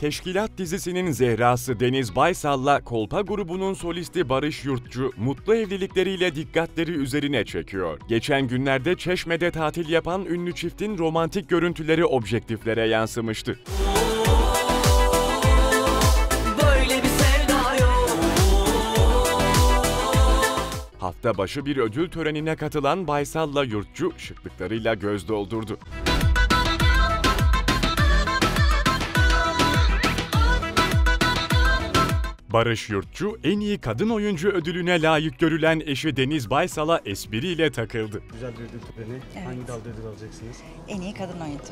Teşkilat dizisinin Zehra'sı Deniz Baysal'la Kolpa grubunun solisti Barış Yurtçu mutlu evlilikleriyle dikkatleri üzerine çekiyor. Geçen günlerde Çeşme'de tatil yapan ünlü çiftin romantik görüntüleri objektiflere yansımıştı. Hafta başı bir ödül törenine katılan Baysal'la Yurtçu şıklıklarıyla göz doldurdu. Barış Yurtçu, en iyi kadın oyuncu ödülüne layık görülen eşi Deniz Baysal'a espriyle takıldı. Güzel bir ödül töreni. Evet. Hangi dalda ödül alacaksınız? En iyi kadın oyuncu.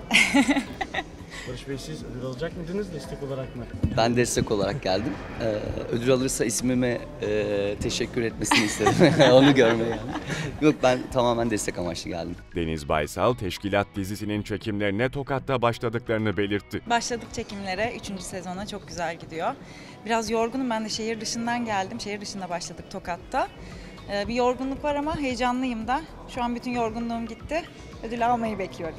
Barış Bey, siz ödül alacak mıydınız destek olarak mı? Ben destek olarak geldim. Ödül alırsa ismime teşekkür etmesini istedim. Onu görmeye geldim. Yok, ben tamamen destek amaçlı geldim. Deniz Baysal, Teşkilat dizisinin çekimlerine Tokat'ta başladıklarını belirtti. Başladık çekimlere. 3. sezona çok güzel gidiyor. Biraz yorgunum, ben de şehir dışından geldim. Şehir dışında başladık Tokat'ta. Bir yorgunluk var ama heyecanlıyım da. Şu an bütün yorgunluğum gitti. Ödül almayı bekliyorum.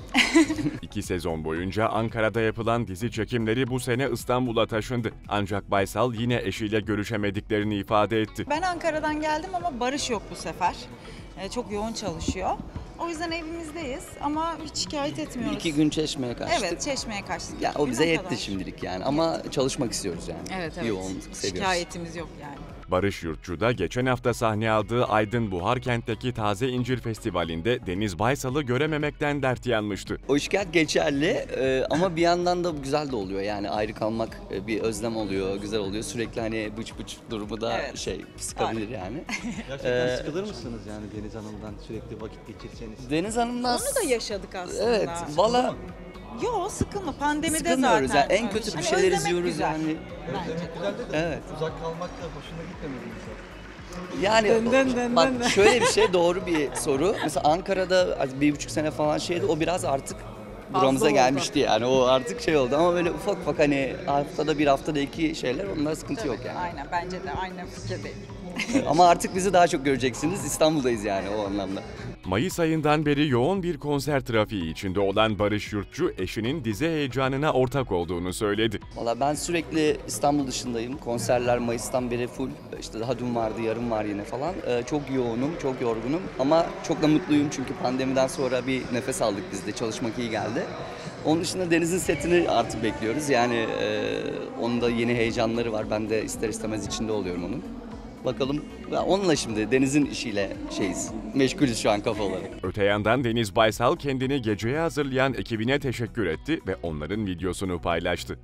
2 sezon boyunca Ankara'da yapılan dizi çekimleri bu sene İstanbul'a taşındı. Ancak Baysal yine eşiyle görüşemediklerini ifade etti. Ben Ankara'dan geldim ama Barış yok bu sefer. Çok yoğun çalışıyor. O yüzden evimizdeyiz ama hiç şikayet etmiyoruz. 2 gün Çeşme'ye kaçtık. Evet, Çeşme'ye kaçtık. Ya o bize yetti kadar. şimdilik yani, ama çalışmak istiyoruz yani. Evet. Yoğun seviyoruz. Şikayetimiz yok yani. Barış Yurtçu da geçen hafta sahne aldığı Aydın Buharkent'teki Taze İncir Festivali'nde Deniz Baysal'ı görememekten dert yanmıştı. O şikayet geçerli ama bir yandan da güzel de oluyor yani, ayrı kalmak bir özlem oluyor, güzel oluyor. Sürekli hani bıç bıç durumu da sıkabilir yani. Gerçekten sıkılır mısınız yani Deniz Hanım'dan sürekli vakit geçirseniz? Deniz Hanım'dan... Onu da yaşadık aslında. Evet, valla... Yo, sıkılma. Pandemide Sıkılmıyoruz zaten. yani. En kötü bir Hani şeyler özlemek izliyoruz güzel. yani. Güzel de Evet. uzak kalmak da hoşuna gitmemeli insan. Yani bak, şöyle bir şey, doğru bir soru. Mesela Ankara'da 1,5 sene falan şeydi, o biraz artık buramıza oldu. gelmişti yani, o artık şey oldu ama böyle ufak ufak hani haftada bir, haftada iki şeyler, onlar sıkıntı yok yani. Aynen, bence de aynı fikirdeyim. Ama artık bizi daha çok göreceksiniz, İstanbul'dayız yani o anlamda. Mayıs ayından beri yoğun bir konser trafiği içinde olan Barış Yurtçu, eşinin dizi heyecanına ortak olduğunu söyledi. Valla ben sürekli İstanbul dışındayım. Konserler Mayıs'tan beri full. İşte daha dün vardı, yarın var yine falan. Çok yoğunum, çok yorgunum ama çok da mutluyum çünkü pandemiden sonra bir nefes aldık biz de. Çalışmak iyi geldi. Onun dışında Deniz'in setini artık bekliyoruz. Yani onun da yeni heyecanları var. Ben de ister istemez içinde oluyorum onun. Bakalım, onunla şimdi Deniz'in işiyle meşgulüz şu an kafa olarak. Öte yandan Deniz Baysal kendini geceye hazırlayan ekibine teşekkür etti ve onların videosunu paylaştı.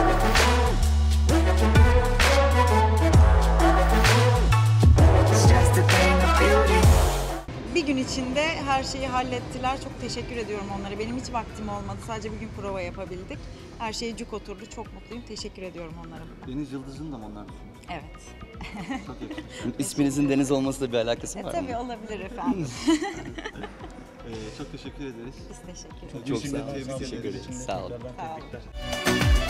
Bir gün içinde her şeyi hallettiler. Çok teşekkür ediyorum onlara. Benim hiç vaktim olmadı. Sadece bir gün prova yapabildik. Her şey cuk oturdu. Çok mutluyum. Teşekkür ediyorum onlara. Deniz Yıldız'ın da mı onlar düşünüyor? Evet. Çok yakışıklı. İsminizin Deniz olması da bir alakası var mı? Tabii olabilir efendim. Çok teşekkür ederiz. Biz teşekkür ederiz. Çok sağ olun. Teşekkür ederiz. Sağ olun. Sağ olun.